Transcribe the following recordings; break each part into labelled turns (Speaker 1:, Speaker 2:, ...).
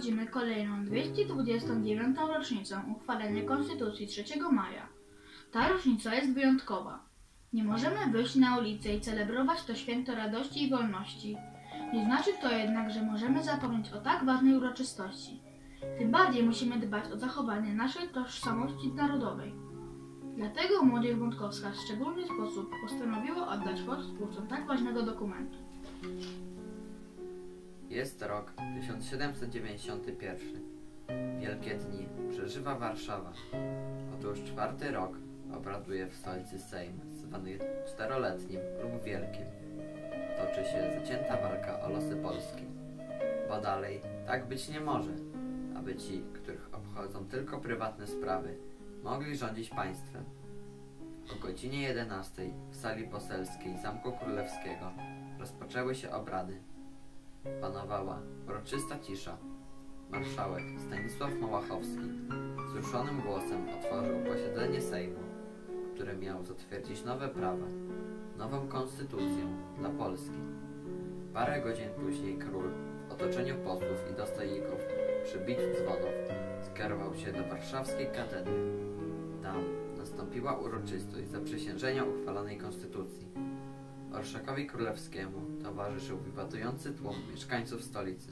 Speaker 1: obchodzimy kolejną 229. rocznicę uchwalenia Konstytucji 3 maja. Ta rocznica jest wyjątkowa. Nie możemy wyjść na ulicę i celebrować to święto radości i wolności. Nie znaczy to jednak, że możemy zapomnieć o tak ważnej uroczystości. Tym bardziej musimy dbać o zachowanie naszej tożsamości narodowej. Dlatego młodzież wątkowska w szczególny sposób postanowiła oddać hołd twórcom tak ważnego dokumentu.
Speaker 2: Jest rok 1791. Wielkie dni przeżywa Warszawa. Otóż 4. rok obraduje w stolicy Sejm, zwany czteroletnim lub wielkim. Toczy się zacięta walka o losy Polski. Bo dalej tak być nie może, aby ci, których obchodzą tylko prywatne sprawy, mogli rządzić państwem. O godzinie 11 w sali poselskiej Zamku Królewskiego rozpoczęły się obrady. Panowała uroczysta cisza. Marszałek Stanisław Małachowski wzruszonym głosem otworzył posiedzenie Sejmu, które miało zatwierdzić nowe prawa, nową konstytucję dla Polski. Parę godzin później król w otoczeniu posłów i dostojników przy biciu dzwonów skierował się do warszawskiej katedry. Tam nastąpiła uroczystość zaprzysiężenia uchwalonej konstytucji. Orszakowi Królewskiemu towarzyszył wiwatujący tłum mieszkańców stolicy.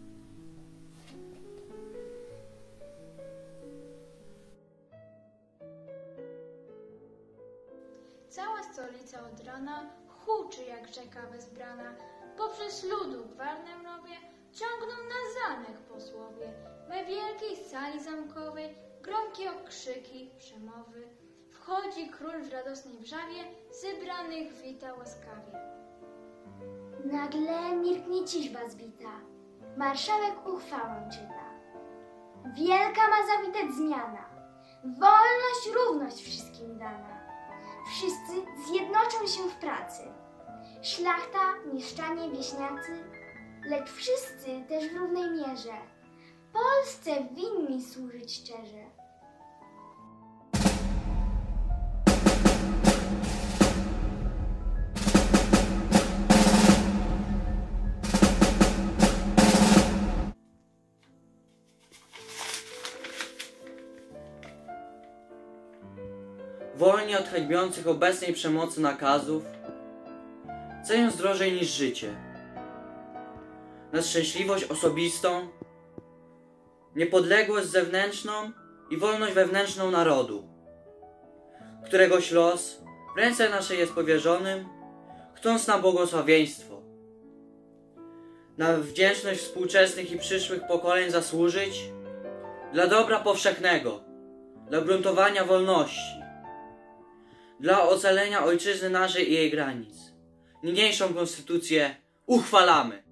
Speaker 3: Cała stolica od rana huczy jak rzeka wezbrana. Poprzez ludu gwarne mrowie ciągną na zamek posłowie. We wielkiej sali zamkowej gromkie okrzyki, przemowy. Wchodzi król w radosnej wrzawie, zebranych wita łaskawie.
Speaker 4: Nagle milknie ciżba zbita. Marszałek uchwałę czyta. Wielka ma zawitać zmiana. Wolność, równość wszystkim dana. Wszyscy zjednoczą się w pracy. Szlachta, mieszczanie, wieśniacy, lecz wszyscy też w równej mierze Polsce winni służyć szczerze.
Speaker 5: Wolni od hańbiących obecnej przemocy nakazów, cenią drożej niż życie, na szczęśliwość osobistą, niepodległość zewnętrzną i wolność wewnętrzną narodu, któregoś los w ręce naszej jest powierzonym, chcąc na błogosławieństwo, na wdzięczność współczesnych i przyszłych pokoleń zasłużyć, dla dobra powszechnego, dla gruntowania wolności, dla ocalenia ojczyzny naszej i jej granic. Niniejszą konstytucję uchwalamy.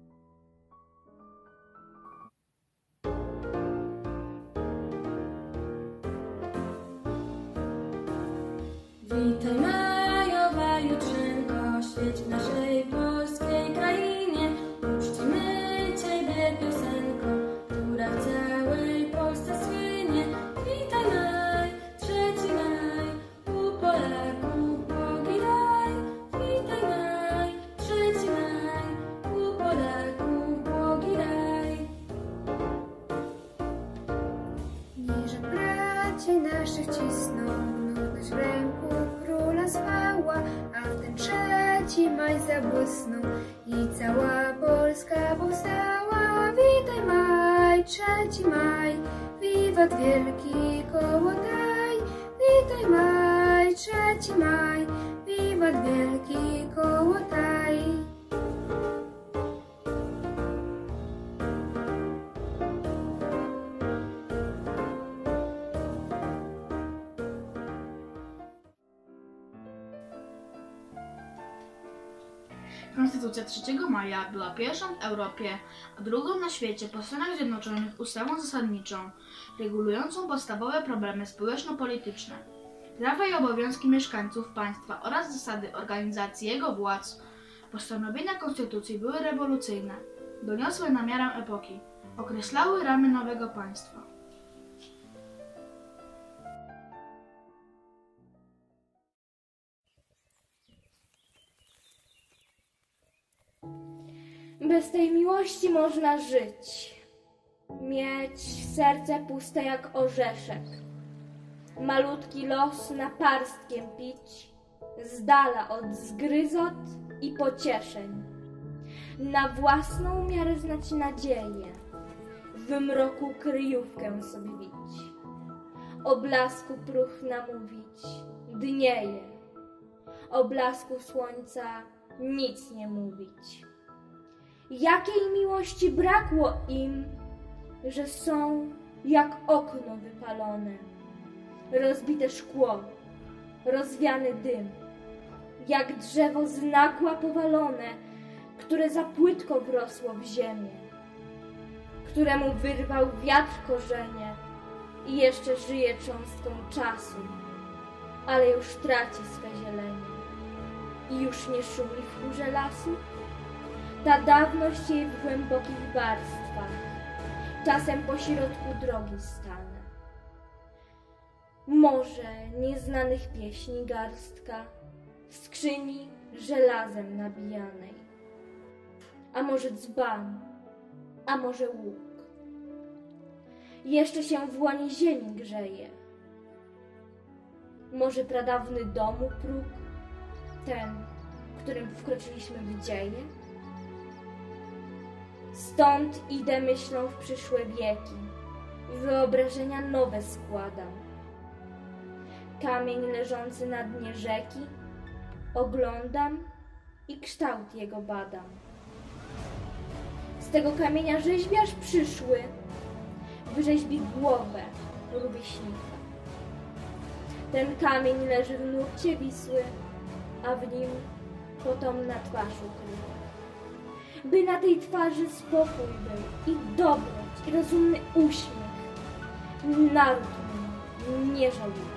Speaker 6: Witaj majowa jutrzenko, świeć w naszej polskiej krainie. Uczcimy Ciebie piosenką, która w całej Polsce słynie. Witaj maj, 3 maj, u Polaków Bogi daj. Witaj maj, 3 maj, u Polaków Bogi daj.
Speaker 7: Niże braci naszych cisną, nudność w ręku króla zwała, a w ten 3 maj zabłysnął i cała Polska powstała. Witaj maj, 3 maj, wiwat wielki kołotaj. Witaj maj, 3 maj, wiwat wielki kołotaj.
Speaker 1: Konstytucja 3 maja była pierwszą w Europie, a drugą na świecie po Stanach Zjednoczonych ustawą zasadniczą, regulującą podstawowe problemy społeczno-polityczne, prawa i obowiązki mieszkańców państwa oraz zasady organizacji jego władz. Postanowienia konstytucji były rewolucyjne, doniosłe na miarę epoki, określały ramy nowego państwa.
Speaker 8: Bez tej miłości można żyć.
Speaker 6: mieć serce puste jak orzeszek, malutki los naparstkiem pić, z dala od zgryzot i pocieszeń, na własną miarę znać nadzieję, w mroku kryjówkę sobie wić, o blasku próchna mówić, dnieje, o blasku słońca nic nie mówić. Jakiej miłości brakło im, że są jak okno wypalone, rozbite szkło, rozwiany dym, jak drzewo z nagła powalone, które za płytko wrosło w ziemię, któremu wyrwał wiatr korzenie i jeszcze żyje cząstką czasu, ale już traci swe zielenie i już nie szumi w chórze lasu. Ta dawność jej w głębokich warstwach, czasem pośrodku drogi stanę. Może nieznanych pieśni garstka, w skrzyni żelazem nabijanej, a może dzban, a może łuk. Jeszcze się w łonie ziemi grzeje. Może pradawny domu próg, ten, którym wkroczyliśmy w dzieje? Stąd idę myślą w przyszłe wieki, wyobrażenia nowe składam. Kamień leżący na dnie rzeki oglądam i kształt jego badam. Z tego kamienia rzeźbiarz przyszły wyrzeźbi głowę rówieśnika. Ten kamień leży w nurcie Wisły, a w nim potomna twarz ukryta. By na tej twarzy spokój był i dobroć, i rozumny uśmiech. Naród mój nie żałuje.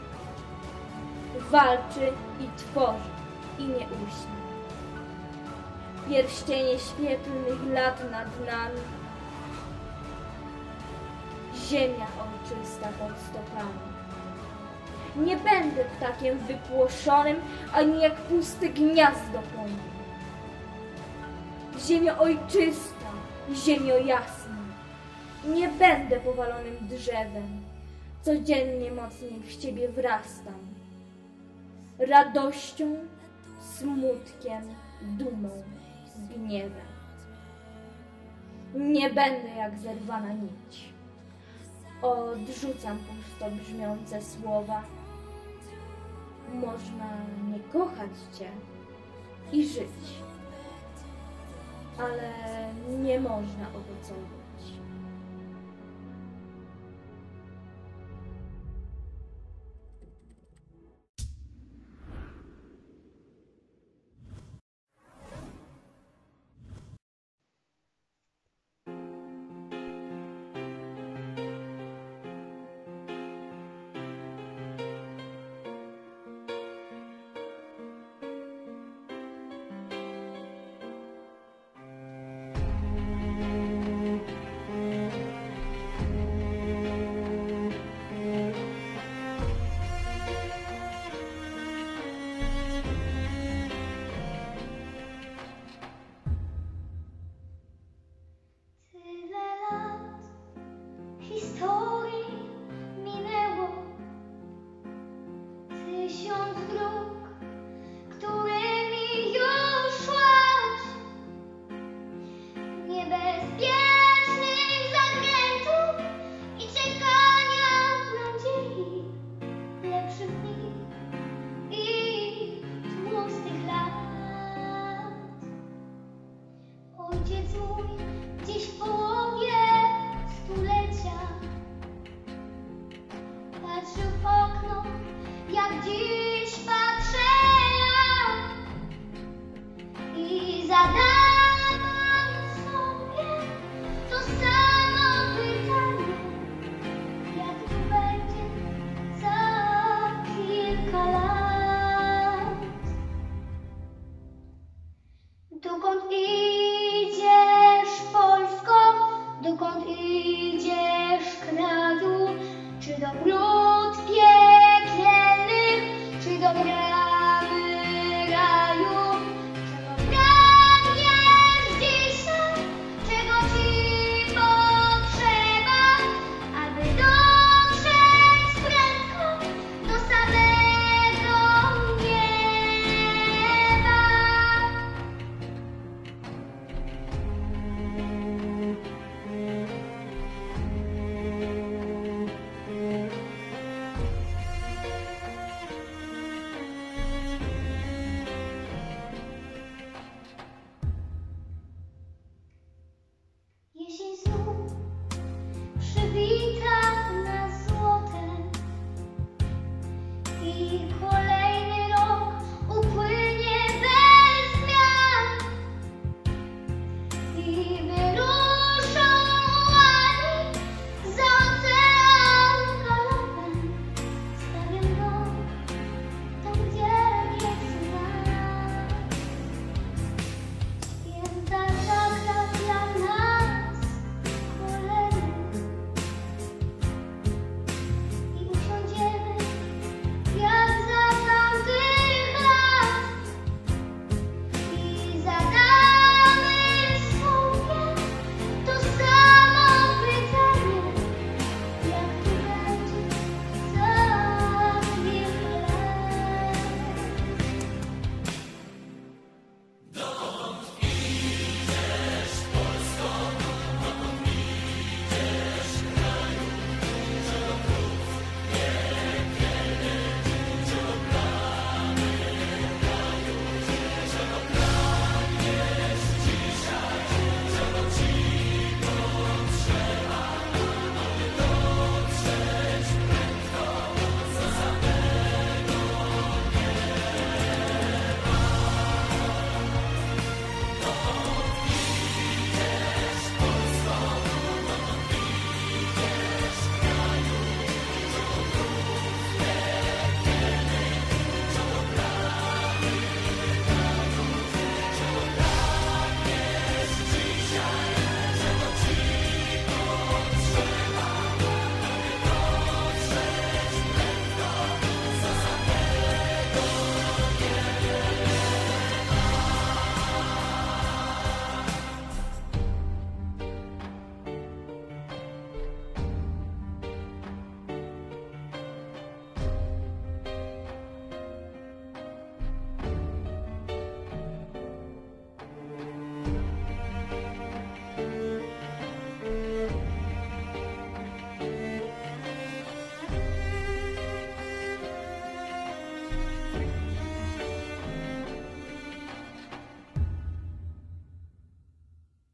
Speaker 6: Walczy i tworzy i nie uśnie. Pierścienie świetlnych lat nad nami, ziemia ojczysta pod stopami. Nie będę ptakiem wypłoszonym, ani jak puste gniazdo po nim. Ziemio ojczysta, ziemio jasna, nie będę powalonym drzewem, codziennie mocniej w ciebie wrastam. Radością, smutkiem, dumą, gniewem. Nie będę jak zerwana nić. Odrzucam pusto brzmiące słowa. Można nie kochać cię i żyć, ale nie można owocować.
Speaker 4: Tyle lat historii